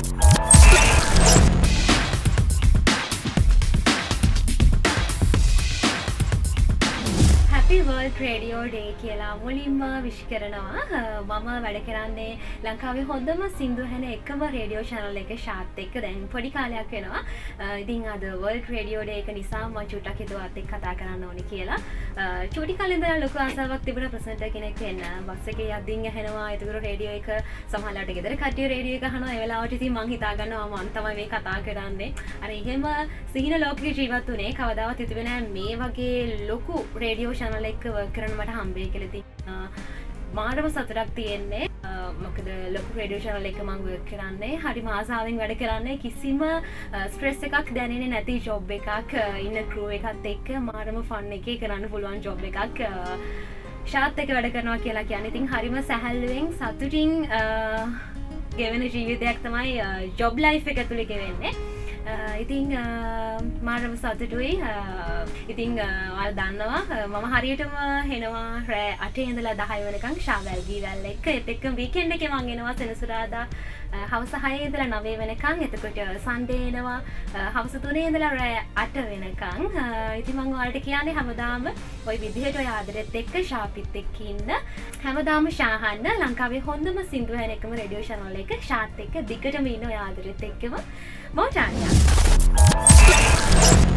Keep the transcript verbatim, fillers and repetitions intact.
World Radio Day කියලා මුලින්ම විශ් කරනවා. මම වැඩ කරන්නේ ලංකාවේ හොඳම සින්දු ඇහෙන එකම රේඩියෝ channel එකේ ෂාත් එක්ක දැන් පොඩි කාලයක් වෙනවා. ඉතින් අද World Radio Day එක නිසා මම චුට්ටක් හිතුවත් එක්ක කතා කරන්න ඕනේ කියලා. චූටි කාලේ ඉඳලා ලොකු ආසාවක් තිබුණා ප්‍රසන්ටර් කෙනෙක් වෙන්න. බස් එකේ යද්දින් ඇහෙනවා. ඒතකොට රේඩියෝ එක සමහරවිට ගෙදර කට්ටිය රේඩියෝ එක අහනවා. ඒ වෙලාවට ඉතින් මං හිතා ගන්නවා මං තමයි මේ කතා කරන්නේ. අර එහෙම සිහින ලෝකෙක ජීවත් වුණේ කවදාවත් හිතුවේ නෑ මේ වගේ ලොකු රේඩියෝ channel එක work කරන්න මට හම්බෙයි කියලා. ඉතින් මාරම සතුටක් තියෙන්නේ. මොකද ලොකු රේඩියෝ channel එක මම work කරන්නේ හරි ආසාවෙන් වැඩ කරන්නේ කිසිම ස්ට්‍රෙස් එකක් දැනෙන්නේ නැති job එකක් ඉන්න crew එකත් එක්ක මාරම fun එකේ කරන්න පුළුවන් job එකක් ෂාත් එක වැඩ කරනවා කියලා කියන්නේ. ඉතින් හරිම සැහැල්ලුවෙන් සතුටින් ගෙවෙන ජීවිතයක් තමයි job life එක ඇතුලේ ගෙවෙන්නේ. ඉතින් මාරම සතුටුයි. ඉතින් ඔයාලා දන්නවා මම හරියටම හෙනවා රෑ අටේ ඉඳලා දහය වෙනකන් ශාවැල් ගීවැල් එක්ක. ඒත් එක්ක වීකෙන්ඩ් එකේ මම එනවා සෙනසුරාදා හවස හය ඉඳලා නවය වෙනකන්. එතකොට සන්ඩේ එනවා හවස තුනේ ඉඳලා රෑ අට වෙනකන්. ඉතින් මම ඔයාලට කියන්නේ හැමදාම ওই විදිහට ඔය ආදරෙත් එක්ක ශාපිත් එක්ක ඉන්න. හැමදාම ශාහන්න ලංකාවේ හොඳම සින්දු ඇහෙන එකම රේඩියෝ channel එක ශාත් එක්ක දිගටම ඉන්න ඔය ආදරෙත් එක්කම මම ටානියා.